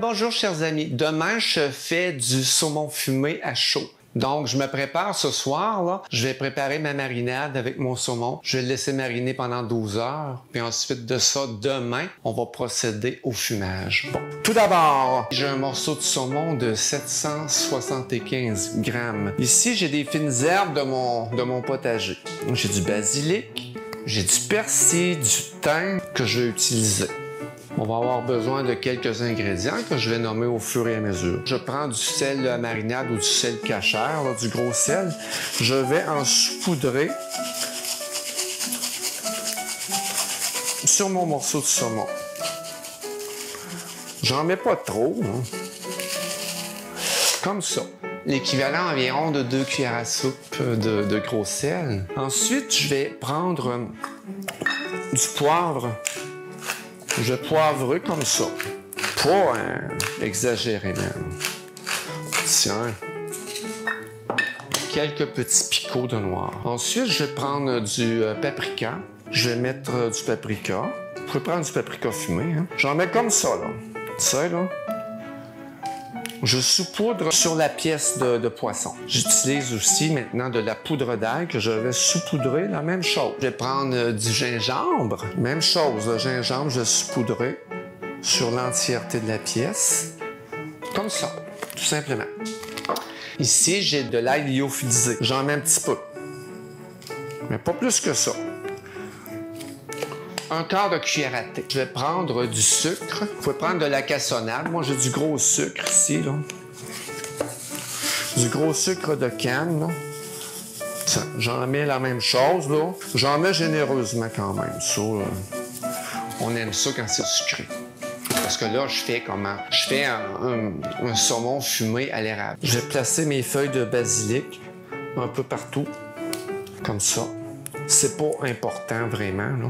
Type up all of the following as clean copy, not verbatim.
Bonjour chers amis, demain je fais du saumon fumé à chaud. Donc je me prépare ce soir, là. Je vais préparer ma marinade avec mon saumon. Je vais le laisser mariner pendant 12 heures. Puis ensuite de ça, demain, on va procéder au fumage. Bon, tout d'abord, j'ai un morceau de saumon de 775 grammes. Ici, j'ai des fines herbes de mon potager. J'ai du basilic, j'ai du persil, du thym que je vais utiliser. On va avoir besoin de quelques ingrédients que je vais nommer au fur et à mesure. Je prends du sel à marinade ou du sel cachère, là, du gros sel. Je vais en saupoudrer sur mon morceau de saumon. J'en mets pas trop, hein. Comme ça. L'équivalent environ de 2 cuillères à soupe de gros sel. Ensuite, je vais prendre du poivre. Je vais poivrer comme ça. Pas exagéré même. Tiens. Quelques petits picots de noir. Ensuite, je vais prendre du paprika. Je vais mettre du paprika. Vous pouvez prendre du paprika fumé, hein. J'en mets comme ça, là. Tu sais, là. Je saupoudre sur la pièce de poisson. J'utilise aussi maintenant de la poudre d'ail que je vais saupoudrer, la même chose. Je vais prendre du gingembre. Même chose, le gingembre, je vais saupoudrer sur l'entièreté de la pièce. Comme ça, tout simplement. Ici, j'ai de l'ail lyophilisé. J'en mets un petit peu. Mais pas plus que ça. Un quart de cuillère à thé. Je vais prendre du sucre. Vous pouvez prendre de la cassonade. Moi, j'ai du gros sucre ici, là. Du gros sucre de canne, là. J'en mets la même chose, là. J'en mets généreusement quand même. Ça, on aime ça quand c'est sucré. Parce que là, je fais comment? Je fais un saumon fumé à l'érable. Je vais placer mes feuilles de basilic un peu partout. Comme ça. C'est pas important, vraiment, là.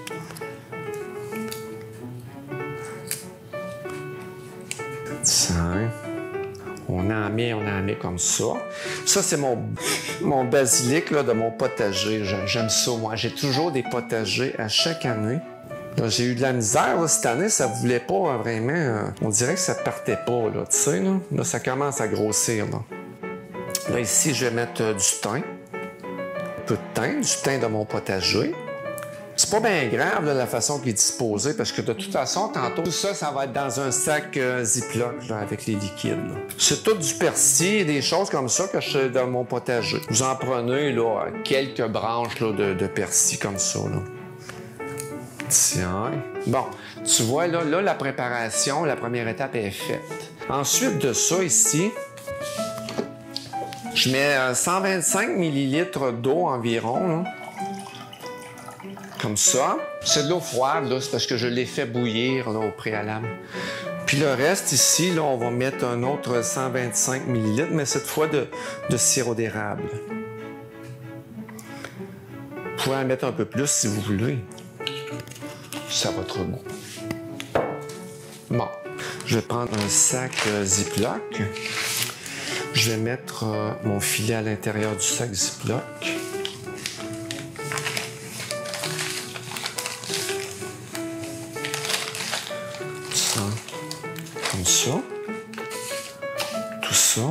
On en met comme ça. Ça, c'est mon basilic là, de mon potager. J'aime ça, moi. J'ai toujours des potagers à chaque année. J'ai eu de la misère là, cette année. Ça ne voulait pas vraiment... on dirait que ça ne partait pas, là. Tu sais, là? Là, ça commence à grossir, là. Là, ici, je vais mettre du thym. Un peu de thym de mon potager. C'est pas bien grave là, la façon qu'il est disposé parce que de toute façon, tantôt, tout ça, ça va être dans un sac Ziploc là, avec les liquides. C'est tout du persil et des choses comme ça que je fais dans mon potager. Vous en prenez là, quelques branches là, de persil comme ça. Là. Tiens. Bon, tu vois, là, la préparation, la première étape est faite. Ensuite de ça, ici, je mets 125 ml d'eau environ. Là. Comme ça. C'est de l'eau froide, là, c'est parce que je l'ai fait bouillir là, au préalable. Puis le reste, ici, là, on va mettre un autre 125 ml, mais cette fois de sirop d'érable. Vous pouvez en mettre un peu plus si vous voulez. C'est à votre goût. Bon, je vais prendre un sac Ziploc. Je vais mettre mon filet à l'intérieur du sac Ziploc. Comme ça. Tout ça.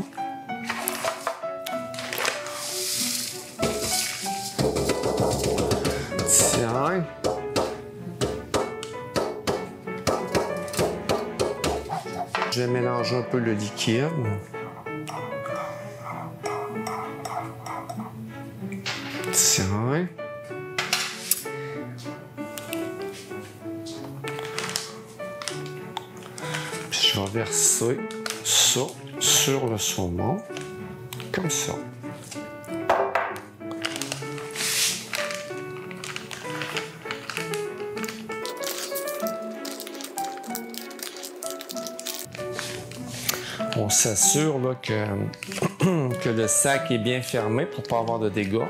Tiens. Je vais mélanger un peu le liquide. Tiens. Je vais verser ça sur le saumon, comme ça. On s'assure là, que le sac est bien fermé pour ne pas avoir de dégâts.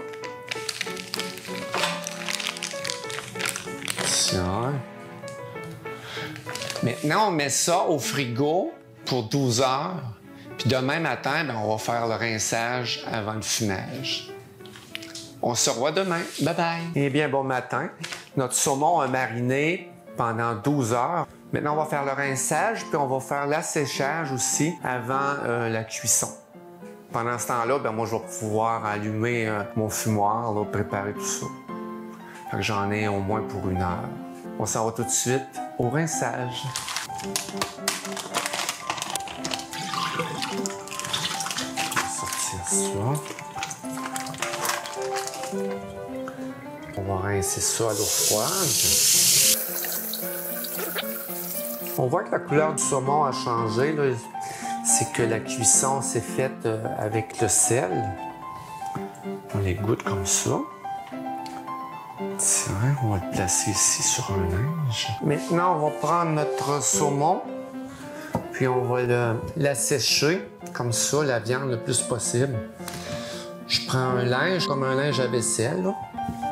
Tiens. Maintenant, on met ça au frigo pour 12 heures. Puis demain matin, on va faire le rinçage avant le fumage. On se revoit demain. Bye bye! Eh bien, bon matin. Notre saumon a mariné pendant 12 heures. Maintenant, on va faire le rinçage, puis on va faire l'asséchage aussi avant la cuisson. Pendant ce temps-là, ben moi, je vais pouvoir allumer mon fumoir, là, préparer tout ça. Fait que j'en ai au moins pour 1 heure. On s'en va tout de suite au rinçage. Sortir ça. On va rincer ça à l'eau froide. On voit que la couleur du saumon a changé. C'est que la cuisson s'est faite avec le sel. On les goûte comme ça. Tiens, on va le placer ici sur un linge. Maintenant, on va prendre notre saumon, puis on va l'assécher comme ça, la viande le plus possible. Je prends un linge, comme un linge à vaisselle. Là.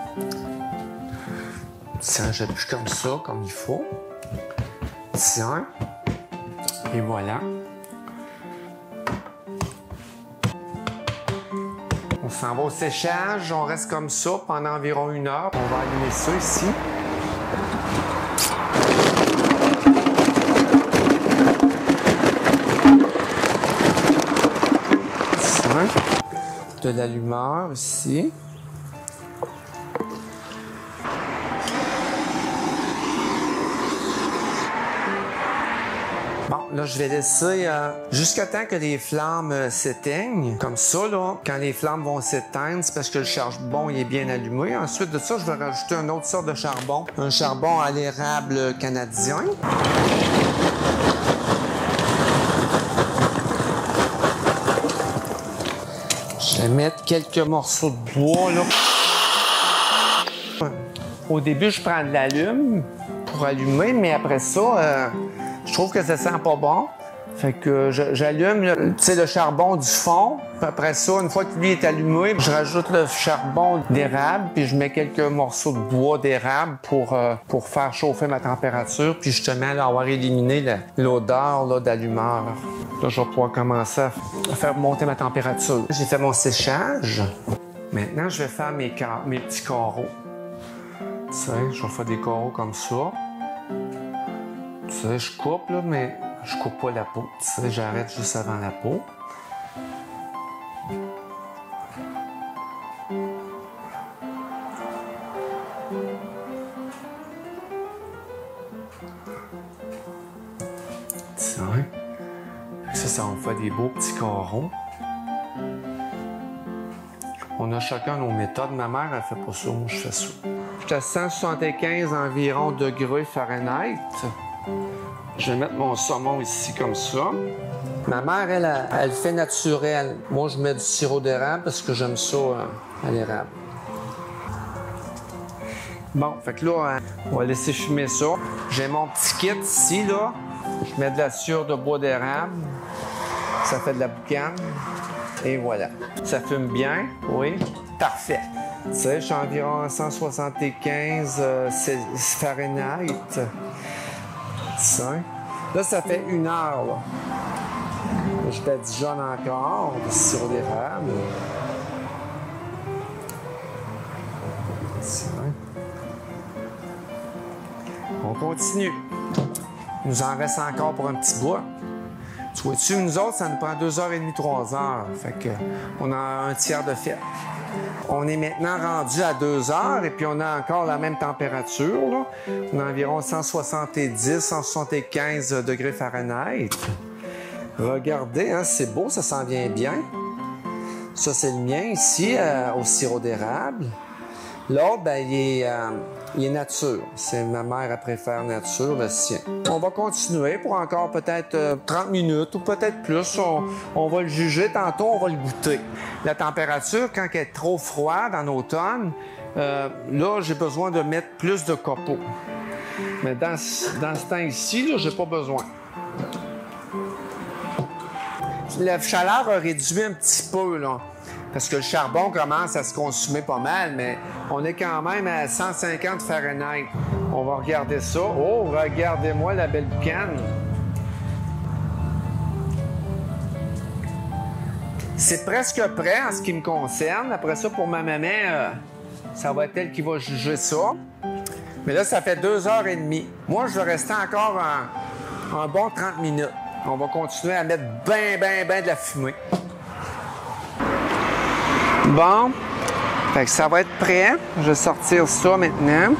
Tiens, j'appuie comme ça, comme il faut. Tiens. Et voilà. On s'en va au séchage, on reste comme ça pendant environ 1 heure. On va allumer ça ici. Tiens. De l'allumeur ici. Bon, là, je vais laisser jusqu'à temps que les flammes s'éteignent. Comme ça, là, quand les flammes vont s'éteindre, c'est parce que le charbon il est bien allumé. Ensuite de ça, je vais rajouter une autre sorte de charbon. Un charbon à l'érable canadien. Je vais mettre quelques morceaux de bois, là. Au début, je prends de l'allume pour allumer, mais après ça... je trouve que ça sent pas bon. Fait que j'allume le charbon du fond. Puis après ça, une fois que lui est allumé, je rajoute le charbon d'érable, puis je mets quelques morceaux de bois d'érable pour faire chauffer ma température, puis justement là, avoir éliminé l'odeur d'allumeur. Là, je vais pouvoir commencer à faire monter ma température. J'ai fait mon séchage. Maintenant, je vais faire mes petits carreaux. Tu sais, je vais faire des carreaux comme ça. Tu sais, je coupe, là, mais je coupe pas la peau. Tu sais, j'arrête juste avant la peau. Tiens. Ça va me faire des beaux petits carreaux. On a chacun nos méthodes. Ma mère, elle fait pas ça. Moi, je fais ça. Je suis à 175 environ degrés Fahrenheit. Je vais mettre mon saumon ici comme ça. Ma mère, elle fait naturel. Moi, je mets du sirop d'érable parce que j'aime ça à l'érable. Bon, fait que là, on va laisser fumer ça. J'ai mon petit kit ici, là. Je mets de la sciure de bois d'érable. Ça fait de la boucane. Et voilà. Ça fume bien, oui. Parfait. Tu sais, je suis environ à 175 Fahrenheit. Là, ça fait 1 heure. Là. Je badigeonne encore du sirop d'érable. On continue. Il nous en reste encore pour un petit bois. Tu vois-tu, nous autres, ça nous prend 2h30, 3h. Fait que on a un tiers de fait. On est maintenant rendu à 2 heures et puis on a encore la même température. Là. On a environ 170, 175 degrés Fahrenheit. Regardez, hein, c'est beau, ça s'en vient bien. Ça, c'est le mien ici, au sirop d'érable. L'autre, ben, il est nature. C'est ma mère, elle préfère nature, le sien. On va continuer pour encore peut-être 30 minutes ou peut-être plus. On va le juger tantôt, on va le goûter. La température, quand elle est trop froide en automne, là, j'ai besoin de mettre plus de copeaux. Mais dans ce temps ici, là, j'ai pas besoin. La chaleur a réduit un petit peu, là. Parce que le charbon commence à se consumer pas mal, mais on est quand même à 150 Fahrenheit. On va regarder ça. Oh, regardez-moi la belle boucane. C'est presque prêt en ce qui me concerne. Après ça, pour ma maman, ça va être elle qui va juger ça. Mais là, ça fait 2h30. Moi, je vais rester encore un bon 30 minutes. On va continuer à mettre ben de la fumée. Bon, fait que ça va être prêt. Je vais sortir ça maintenant.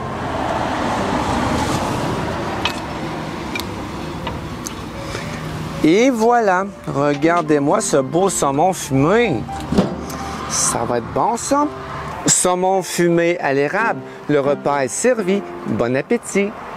Et voilà, regardez-moi ce beau saumon fumé. Ça va être bon, ça. Saumon fumé à l'érable. Le repas est servi. Bon appétit!